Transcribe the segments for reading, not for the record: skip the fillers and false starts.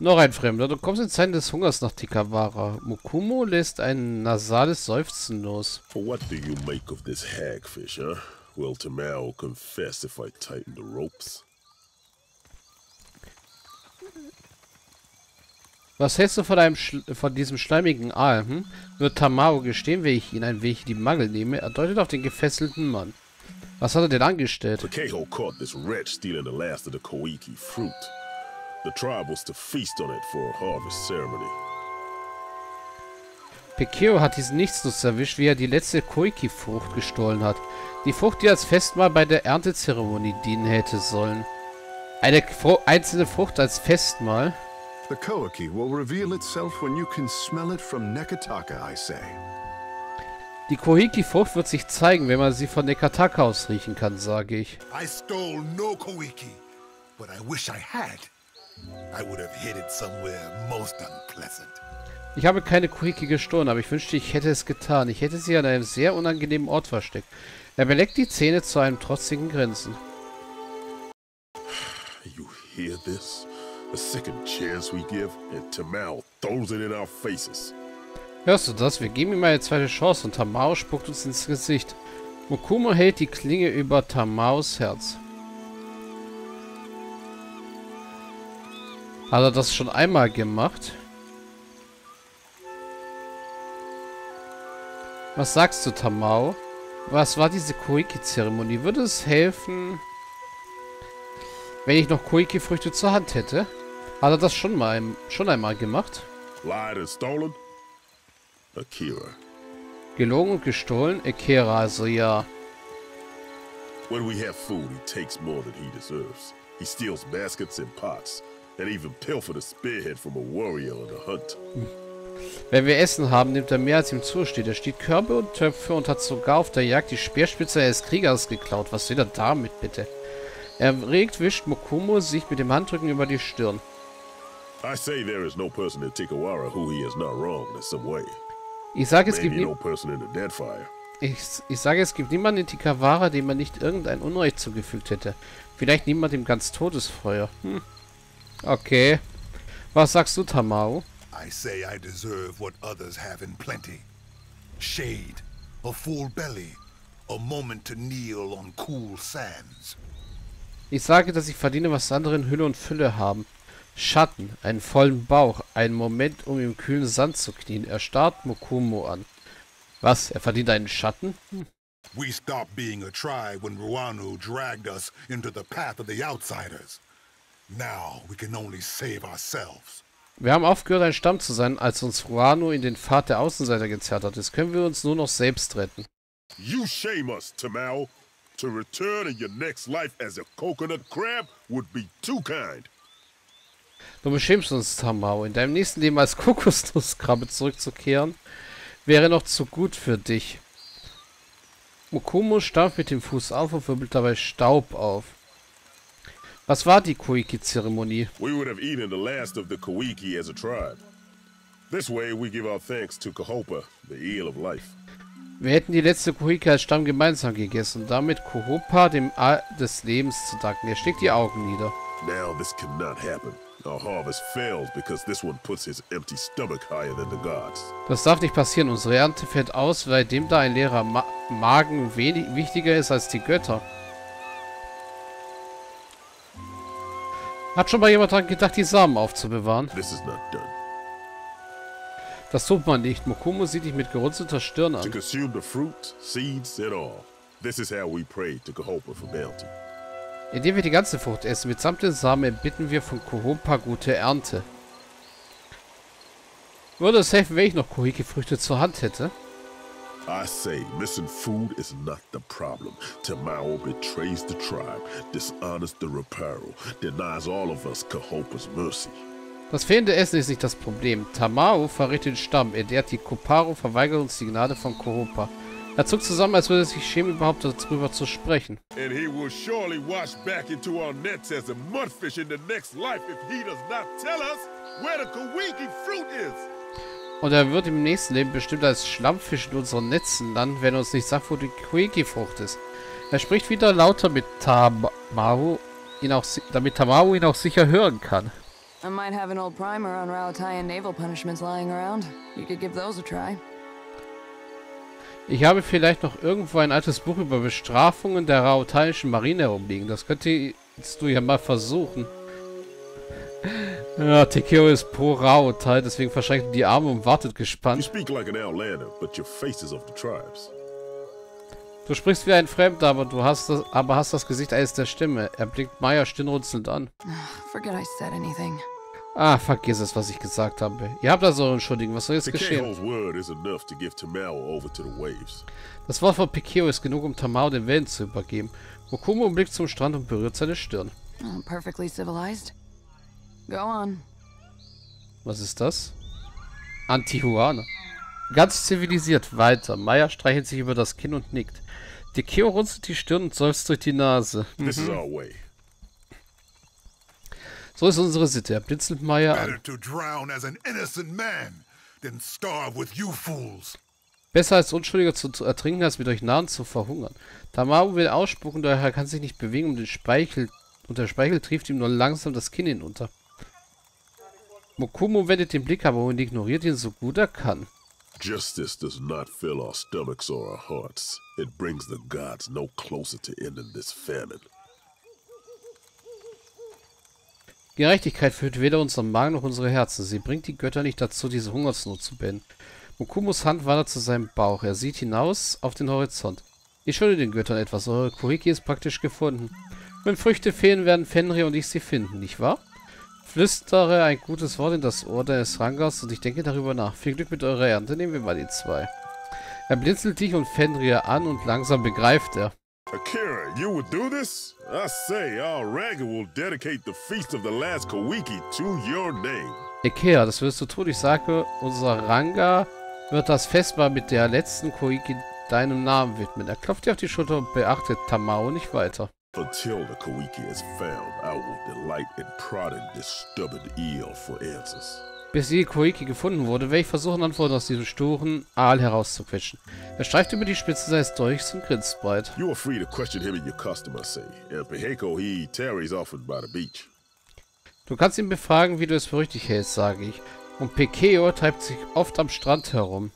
Noch ein Fremder. Du kommst in Zeiten des Hungers nach Tikawara. Mokumo lässt ein nasales Seufzen los. What do you make of this hagfish, huh? Will Tamao confess if I tighten the ropes? Was hältst du von diesem schleimigen Aal, hm? Wird Tamao gestehen, wenn ich ihn ein wenig in die Mangel nehme? Er deutet auf den gefesselten Mann. Was hat er denn angestellt? Takeho caught this wretch stealing the last of the Koiki fruit. The tribe was to feast on it for a harvest ceremony. Pekeo hat diesen Nichtsnutz erwischt, wie er die letzte Koiki-Frucht gestohlen hat. Die Frucht, die als Festmahl bei der Erntezeremonie dienen hätte sollen. Eine einzelne Frucht als Festmahl? The Koiki will reveal itself when you can smell it from Nekataka, I say. Die Koiki-Frucht wird sich zeigen, wenn man sie von Nekataka aus riechen kann, sage ich. I stole no Koiki, but I wish I had. I would have hid it somewhere most unpleasant. Ich habe keine Koiki gestohlen, aber ich wünschte, ich hätte es getan. Ich hätte sie an einem sehr unangenehmen Ort versteckt. Er beleckt die Zähne zu einem trotzigen Grinsen. You hear this? A second chance we give, and Tamao throws it in our faces. Hörst du das? Wir geben ihm eine zweite Chance und Tamao spuckt uns ins Gesicht. Mokumo hält die Klinge über Tamaos Herz. Hat er das schon einmal gemacht? Was sagst du, Tamao? Was war diese Koiki-Zeremonie? Würde es helfen, wenn ich noch Koiki-Früchte zur Hand hätte? Hat er das schon einmal gemacht? Lied and stolen? Akira. Gelogen und gestohlen? Akira, also ja. When we have food, he takes more than he deserves. He steals baskets and pots, and even pilfered a spearhead from a warrior on a hunt. Wenn wir Essen haben, nimmt er mehr als ihm zusteht. Er stiehlt Körbe und Töpfe und hat sogar auf der Jagd die Speerspitze eines Kriegers geklaut. Was will er damit, bitte? Erregt wischt Mokumo sich mit dem Handrücken über die Stirn. I say there is no person in Tikawara who he has not wronged in some way. Ich sage, es Maybe no person in the Deadfire. Ich sage, es gibt niemanden in Tikawara, dem man nicht irgendein Unrecht zugefügt hätte. Vielleicht niemand im ganz Todesfeuer. Okay. Was sagst du, Tamao? I say I deserve what others have in plenty. Shade, a full belly, a moment to kneel on cool sands. Ich sage, dass ich verdiene, was andere in Hülle und Fülle haben. Schatten, einen vollen Bauch, einen Moment, um im kühlen Sand zu knien. Er starrt Mokumo an. Was? Er verdient einen Schatten? We stopped being a tribe when Ruano dragged us into the path of the outsiders. Now we can only save ourselves. Wir haben aufgehört, ein Stamm zu sein, als uns Ruano in den Pfad der Außenseiter gezerrt hat. Jetzt können wir uns nur noch selbst retten. You shame us, Tamao. To return in your next life as a coconut crab would be too kind. Du beschämst uns, Tamao. In deinem nächsten Leben als Kokosnusskrabbe zurückzukehren, wäre noch zu gut für dich. Mokumo stampft mit dem Fuß auf und wirbelt dabei Staub auf. Was war die Koiki-Zeremonie? We would have eaten the last of the Koiki as a tribe. This way we give our thanks to Kahopa, the eel of life. Wir hätten die letzte Koiki als Stamm gemeinsam gegessen und damit Kohopa, dem Aal des Lebens, zu danken. Er schlägt die Augen nieder. Now this cannot happen. Our harvest fails because this one puts his empty stomach higher than the gods. Das darf nicht passieren. Unsere Ernte fällt aus, weil dem da ein leerer Magen wichtiger ist als die Götter. Hat schon mal jemand daran gedacht, die Samen aufzubewahren? This is not done. Das tut man nicht. Mokumo sieht dich mit gerunzelter Stirn To an. consume the fruit, seeds, and all. This is how we pray to Kahopa for bounty. Indem wir die ganze Frucht essen, mitsamt den Samen, bitten wir von Kohopa gute Ernte. Würde es helfen, wenn ich noch Koiki-Früchte zur Hand hätte? I say, missing food is not the problem. Tamao betrays the tribe, dishonors the Reparo, denies all of us Kahopa's mercy. Das fehlende Essen ist nicht das Problem. Tamao verrät den Stamm, er ehrt die Koparo, verweigert uns die Gnade von Kohopa. Er zuckt zusammen, als würde er sich schämen, überhaupt darüber zu sprechen. And he will surely wash back into our nets as a mudfish in the next life if he does not tell us where the Koiki fruit is. Und er wird im nächsten Leben bestimmt als Schlammfisch in unseren Netzen landen, wenn er uns nicht sagt, wo die Koiki-Frucht ist. Er spricht wieder lauter mit Tamao, damit Tamao ihn auch sicher hören kann. I might have an old primer on Ralatayan naval punishments lying around. You could give those a try. Ich habe vielleicht noch irgendwo ein altes Buch über Bestrafungen der Raotaischen Marine herumliegen. Das könntest du ja mal versuchen. Ja, Tekeo ist pro Raotai, deswegen verschränkt er die Arme und wartet You gespannt. speak like an outlander, but your face is of the tribes. Du sprichst wie ein Fremder, aber hast das Gesicht eines der Stimme. Er blickt Maya stirnrunzelnd an. Forget I said anything. Ah, vergiss es, was ich gesagt habe. Ihr habt also entschuldigen. Was soll jetzt geschehen? Tekeo's word is enough to give Tamao over to the waves. Das Wort von Pikeo ist genug, um Tamao den Wellen zu übergeben. Mokumo blickt zum Strand und berührt seine Stirn. Oh, perfectly civilized. Go on. Was ist das? Antihuana. Ganz zivilisiert weiter. Maya streichelt sich über das Kinn und nickt. Tekeo runzelt die Stirn und seufzt durch die Nase. This is our way. So ist unsere Sitte. Er blinzelt Maya an. Better to drown as an innocent man than starve with you fools. Besser als Unschuldiger zu ertrinken, als mit euch Nahen zu verhungern. Tamao will ausspucken, doch er kann sich nicht bewegen, und der Speichel trieft ihm nur langsam das Kinn hinunter. Mokumo wendet den Blick aber und ignoriert ihn so gut er kann. Justice does not fill our stomachs or our hearts. It brings the gods no closer to ending this famine. Gerechtigkeit füllt weder unseren Magen noch unsere Herzen. Sie bringt die Götter nicht dazu, diese Hungersnot zu beenden. Mokumos Hand wandert zu seinem Bauch. Er sieht hinaus auf den Horizont. Ich schulde den Göttern etwas. Eure Koiki ist praktisch gefunden. Wenn Früchte fehlen, werden Fenrir und ich sie finden, nicht wahr? Flüstere ein gutes Wort in das Ohr deines Rangas und ich denke darüber nach. Viel Glück mit eurer Ernte. Nehmen wir mal die zwei. Er blinzelt dich und Fenrir an und langsam begreift er. Akira, you would do this? I say, our Ranga will dedicate the feast of the last Kawiki to your name. Ikea, das wirst du tun. Ich sage, unser Ranga wird das Festmahl mit der letzten Koiki deinem Namen widmen. Er klopft dir auf die Schulter und beachtet Tamao nicht weiter. Until the Kawiki is found, I will delight in prodding this stubborn eel for answers. Bis die Koiki gefunden wurde, werde ich versuchen, Antworten aus diesem sturen Aal herauszuquetschen. Er streift über die Spitze seines Dolchs und grinst breit. You are free to question him in your custom, I say. And Peheko, he tarries often by the beach. Du kannst ihn befragen, wie du es für richtig hältst, sage ich. Und Pekeo treibt sich oft am Strand herum.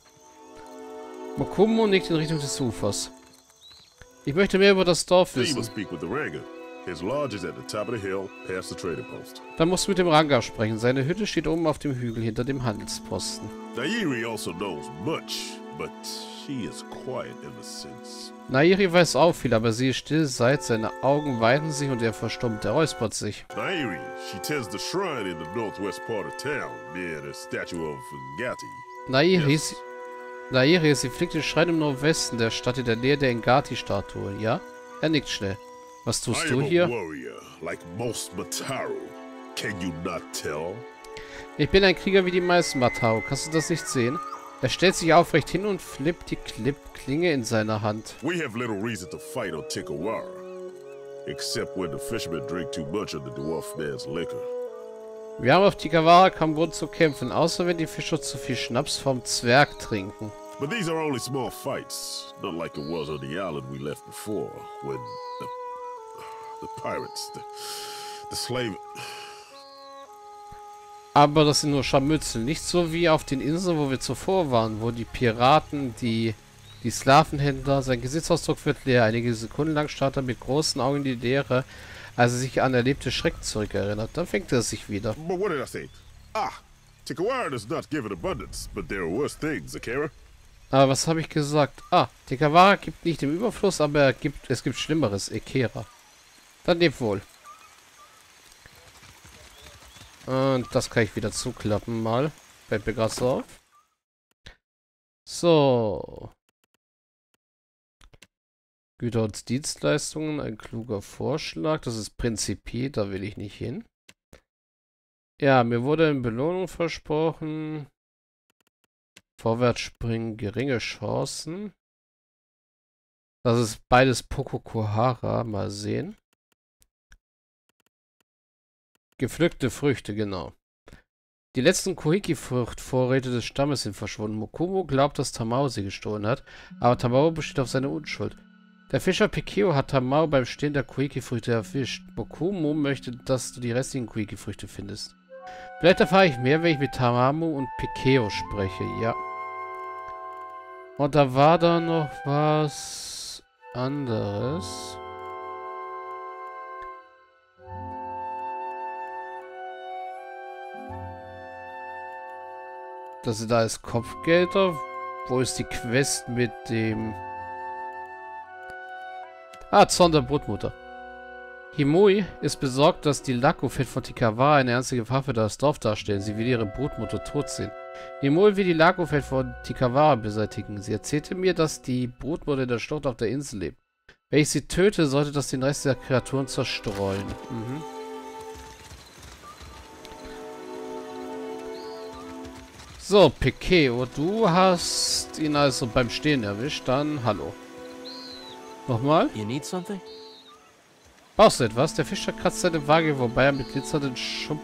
Mokumo nickt in Richtung des Ufers. Ich möchte mehr über das Dorf Then you wissen. must speak with the Ranga. His lodge is at the top of the hill, past the trading post. Dann musst du mit dem Ranga sprechen. Seine Hütte steht oben auf dem Hügel hinter dem Handelsposten. Nairi also knows much, but she is quiet ever since. Nairi weiß auch viel, aber sie ist still, seit seine Augen weiten sich und er verstummt. Er räuspert sich. Nairi, she tends the shrine in the northwest part of town, near the statue of Ngati. Nairi, sie fliegt den Schrein im Nordwesten der Stadt in der Nähe der Ngati-Statue, ja? Er nickt schnell. Was tust I du am a hier? warrior, like most Mataru. Can you not tell? Ich bin ein Krieger wie die meisten Matao. Kannst du das nicht sehen? Er stellt sich aufrecht hin und flippt die Klinge in seiner Hand. We have little reason to fight on Tikawara, except when the fishermen drink too much of the dwarf man's liquor. Wir haben auf Tikawara keinen Grund zu kämpfen, außer wenn die Fischer zu viel Schnaps vom Zwerg trinken. But these are only small fights, not like it was on the island we left before, when the pirates, the slave... Aber das sind nur Scharmützel, nicht so wie auf den Inseln, wo wir zuvor waren, wo die Piraten, die Sklavenhändler, sein Gesichtsausdruck wird leer. Einige Sekunden lang starrt er mit großen Augen in die Leere, als er sich an erlebte Schrecken zurückerinnert. Dann fängt er sich wieder. But what did I say? Ah, Tikawara does not give in abundance, but there are worse things, Akira. Aber was habe ich gesagt? Ah, Tikawara gibt nicht im Überfluss, aber es gibt Schlimmeres, Ekera. Dann lebt wohl. Und das kann ich wieder zuklappen mal. Fällt mir gerade so auf. So. Güter und Dienstleistungen, ein kluger Vorschlag. Das ist Prinzipier, da will ich nicht hin. Ja, mir wurde eine Belohnung versprochen. Vorwärts springen, geringe Chancen. Das ist beides Pokokuhara. Mal sehen. Gepflückte Früchte, genau. Die letzten Koiki-Fruchtvorräte des Stammes sind verschwunden. Mokumo glaubt, dass Tamao sie gestohlen hat, aber Tamao besteht auf seine Unschuld. Der Fischer Pekeo hat Tamao beim Stehen der Koiki-Früchte erwischt. Mokumo möchte, dass du die restlichen Koiki-Früchte findest. Vielleicht erfahre ich mehr, wenn ich mit Tamamu und Pikeo spreche, ja. Und da war da noch was anderes. Das sind alles Kopfgelder. Wo ist die Quest mit dem... Ah, Zorn der Brutmutter. Himui ist besorgt, dass die Lakofet von Tikawa eine ernste Gefahr für das Dorf darstellen. Sie will ihre Brutmutter tot sehen. Himui will die Lakofet von Tikawa beseitigen. Sie erzählte mir, dass die Brutmutter in der Schlucht auf der Insel lebt. Wenn ich sie töte, sollte das den Rest der Kreaturen zerstreuen. Mhm. So, Pikeo, du hast ihn also beim Stehen erwischt. Dann hallo. Nochmal? You need something? Brauchst du etwas? Der Fischer kratzt seine Waage, wobei er sie mit glitzernden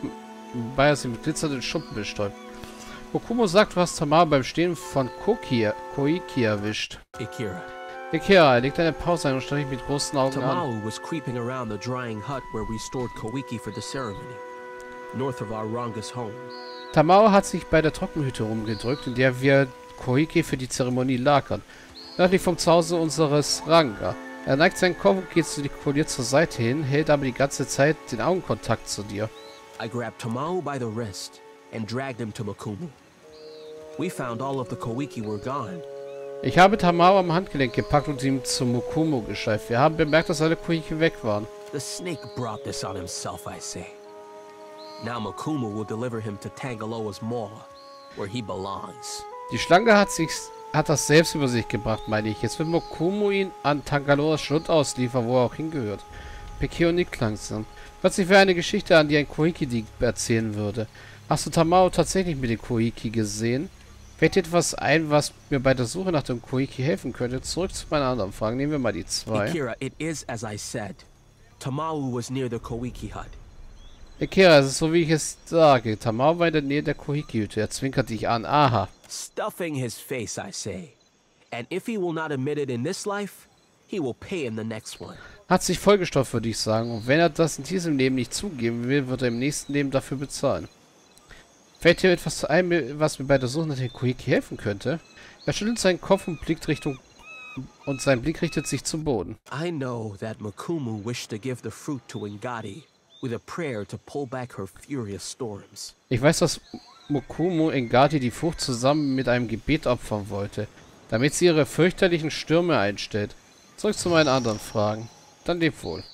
Schumpen bestäubt. Mokumo sagt, du hast Tamaru beim Stehen von Koiki erwischt. Akira. Akira, er legt eine Pause ein und starrt mich mit großen Augen an. Tamaru was creeping around the drying hut where we stored Koiki for the ceremony, north of our Ranga's home. Tamaru hat sich bei der Trockenhütte rumgedrückt, in der wir Koiki für die Zeremonie lagern. Nördlich vom Zuhause unseres Ranga. Er neigt seinen Kopf und geht gestikuliert zur Seite hin, hält aber die ganze Zeit den Augenkontakt zu dir. I grabbed Tamaru by the wrist and dragged him to Mokumo. We found all of the Koiki were gone. Ich habe Tamaru am Handgelenk gepackt und ihn zu Mokumo geschleift. Wir haben bemerkt, dass alle Koiki weg waren. The snake brought this on himself, I say. Now Mokumo will deliver him to Tangaloa's maw, where he belongs. Die Schlange hat das selbst über sich gebracht, meine ich. Jetzt wird Mokumo ihn an Tangaloas Schlund ausliefern, wo er auch hingehört. Pikeo nickt langsam. Hört sich wie eine Geschichte an, die ein Koiki erzählen würde. Hast du Tamaru tatsächlich mit den Koiki gesehen? Fällt dir etwas ein, was mir bei der Suche nach dem Koiki helfen könnte? Zurück zu meinen anderen Fragen. Nehmen wir mal die 2. Akira, it is as I said. Tamaru was near the Koiki hut. Akira, es ist so, wie ich es sage. Tamaru war in der Nähe der Koiki-Hütte. Er zwinkert dich an. Aha. Stuffing his face, I say. And if he will not admit it in this life, he will pay in the next one. Hat sich vollgestopft, würde ich sagen. Und wenn er das in diesem Leben nicht zugeben will, wird er im nächsten Leben dafür bezahlen. Fällt dir etwas ein, was mir bei der Suche nach den Koiki helfen könnte? Er schüttelt seinen Kopf und blickt und sein Blick richtet sich zum Boden. I know that Mokumo wished to give the fruit to Ngati with a prayer to pull back her furious storms. Ich weiß, dass Mokumo Ngati die Frucht zusammen mit einem Gebet opfern wollte, damit sie ihre fürchterlichen Stürme einstellt. Zurück zu meinen anderen Fragen. Dann leb wohl.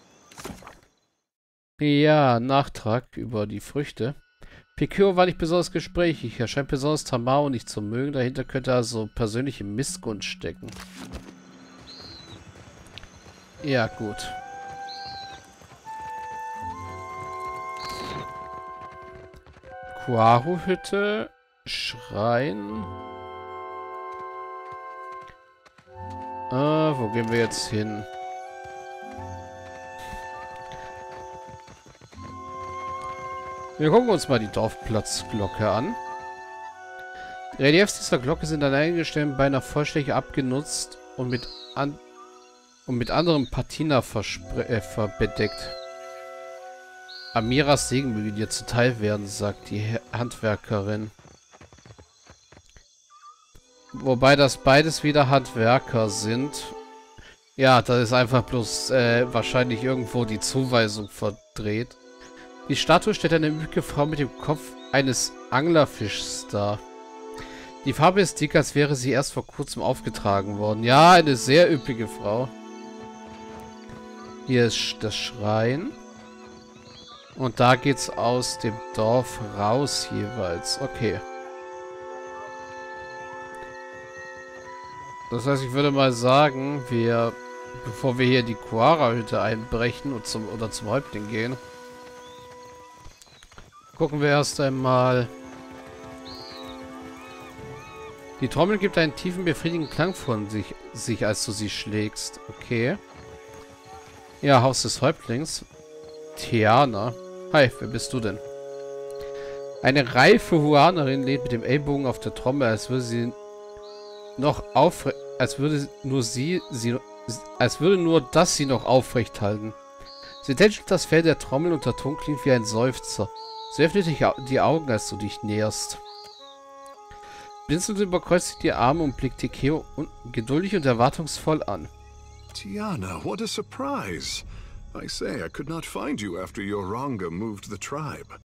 Ja, Nachtrag über die Früchte. Pikeo war nicht besonders gesprächig. Er scheint besonders Tamaru nicht zu mögen. Dahinter könnte also persönliche Missgunst stecken. Ja, gut. Kuaru-Hütte. Schrein. Wo gehen wir jetzt hin? Wir gucken uns mal die Dorfplatzglocke an. Die Reliefs dieser Glocke sind an einigen Stellen beinahe vollständig abgenutzt und mit anderem Patina bedeckt. Amiras Segen möge dir zuteil werden, sagt die Handwerkerin. Wobei das beides wieder Handwerker sind. Ja, da ist einfach bloß wahrscheinlich irgendwo die Zuweisung verdreht. Die Statue stellt eine üppige Frau mit dem Kopf eines Anglerfischs dar. Die Farbe ist dick, als wäre sie erst vor kurzem aufgetragen worden. Ja, eine sehr üppige Frau. Hier ist das Schrein. Und da geht's aus dem Dorf raus jeweils. Okay. Das heißt, ich würde mal sagen, bevor wir hier die Kuara-Hütte einbrechen und zum Häuptling gehen, gucken wir erst einmal. Die Trommel gibt einen tiefen, befriedigenden Klang von sich, als du sie schlägst. Okay. Ja, Haus des Häuptlings. Tiana. Hi, wer bist du denn? Eine reife Huanerin lehnt mit dem Ellbogen auf der Trommel, als würde nur das sie noch aufrecht halten. Sie tätschelt das Fell der Trommel und der Ton klingt wie ein Seufzer. Sie öffnet die Augen, als du dich näherst. Blinzelnd überkreuzt sie die Arme und blickt Tekeo geduldig und erwartungsvoll an. Tiana, what a surprise! I say, I could not find you after your Ranga moved the tribe.